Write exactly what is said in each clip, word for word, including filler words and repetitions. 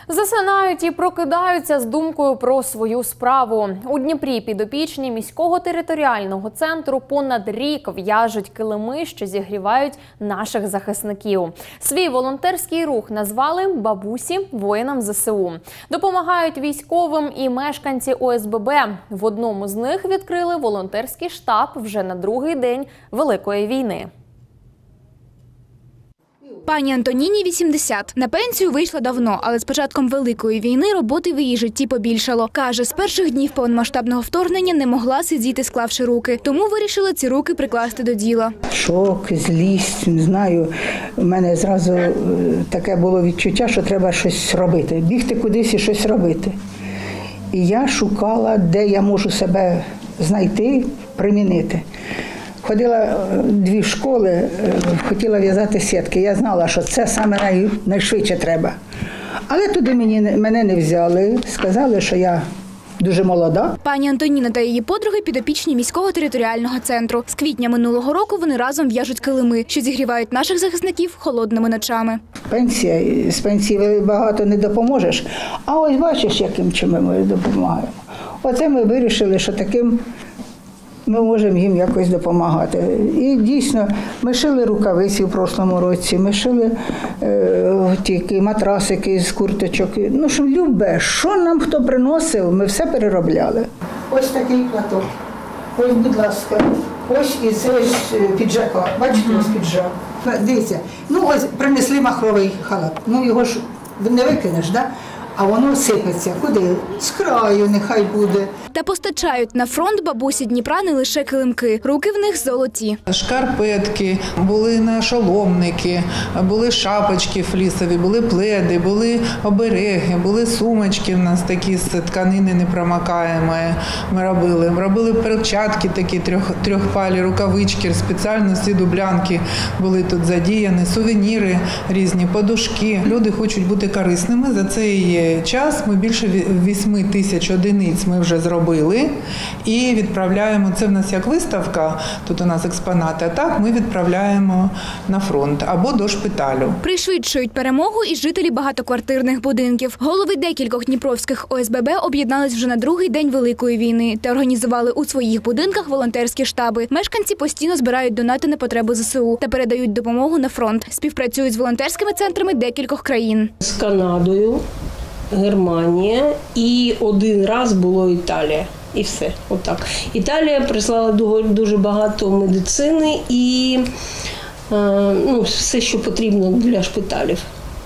Засинають і прокидаються з думкою про свою справу. У Дніпрі підопічні міського територіального центру понад рік в'яжуть килими, що зігрівають наших захисників. Свій волонтерський рух назвали «Бабусі воїнам зе се у». Допомагають військовим і мешканці о ес бе бе. В одному з них відкрили волонтерський штаб вже на другий день Великої війни. Пані Антоніні вісімдесят. На пенсію вийшла давно, але з початком Великої війни роботи в її житті побільшало. Каже, з перших днів повномасштабного вторгнення не могла сидіти, склавши руки. Тому вирішила ці руки прикласти до діла. Шок, злість, не знаю. У мене зразу таке було відчуття, що треба щось робити. Бігти кудись і щось робити. І я шукала, де я можу себе знайти, примінити. Ходила дві школи, хотіла в'язати сітки. Я знала, що це саме най, найшвидше треба. Але туди мені, мене не взяли, сказали, що я дуже молода. Пані Антоніна та її подруги підопічні міського територіального центру. З квітня минулого року вони разом в'яжуть килими, що зігрівають наших захисників холодними ночами. Пенсія, з пенсії багато не допоможеш, а ось бачиш, яким чином ми допомагаємо. Оце ми вирішили, що таким ми можемо їм якось допомагати. І дійсно, ми шили рукавиці в прошлому році, ми шили е, ті матрасики з курточок. Ну, що любе, що нам хто приносив, ми все переробляли. Ось такий платок. Ось, будь ласка, ось і це піджака. Бачите, ось піджак. Дивіться, ну ось принесли махровий халат. Ну його ж не викинеш, да? А воно сипеться. Куди? З краю нехай буде. Та постачають на фронт бабусі Дніпра не лише килимки. Руки в них золоті. Шкарпетки, були нашоломники, були шапочки флісові, були пледи, були обереги, були сумочки в нас такі з тканини непромокаємої. Ми робили. Робили перчатки такі, трьох, трьохпалі, рукавички, спеціально всі дублянки були тут задіяні, сувеніри різні, подушки. Люди хочуть бути корисними. За цей час ми більше вісім тисяч одиниць ми вже зробили і відправляємо, це в нас як виставка, тут у нас експонати, а так ми відправляємо на фронт або до шпиталю. Пришвидшують перемогу і жителі багатоквартирних будинків. Голови декількох дніпровських о ес бе бе об'єднались вже на другий день Великої війни та організували у своїх будинках волонтерські штаби. Мешканці постійно збирають донати на потреби зе се у та передають допомогу на фронт. Співпрацюють з волонтерськими центрами декількох країн. З Канадою, Германія і один раз було Італія. І все. Отак. Італія прислала дуже багато медицини і ну, все, що потрібно для шпиталів.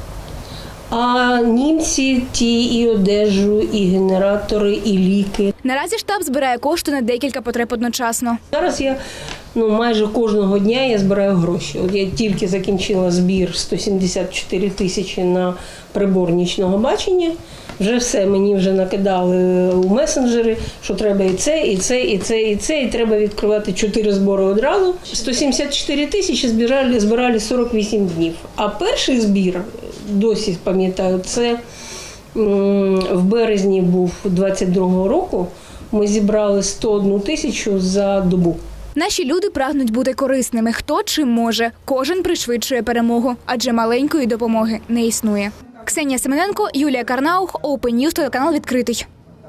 А німці ті і одежу, і генератори, і ліки. Наразі штаб збирає кошти на декілька потреб одночасно. Зараз я ну, майже кожного дня я збираю гроші. От я тільки закінчила збір сто сімдесят чотири тисячі на прибор нічного бачення. Вже все, мені вже накидали у месенджери, що треба і це, і це, і це, і це, і треба відкривати чотири збори одразу. сто сімдесят чотири тисячі збирали, збирали сорок вісім днів. А перший збір, досі пам'ятаю, це в березні був двадцять другого року. Ми зібрали сто одну тисячу за добу. Наші люди прагнуть бути корисними. Хто чим може. Кожен пришвидшує перемогу, адже маленької допомоги не існує. Ксенія Семененко, Юлія Карнаух, Open News, телеканал «Відкритий».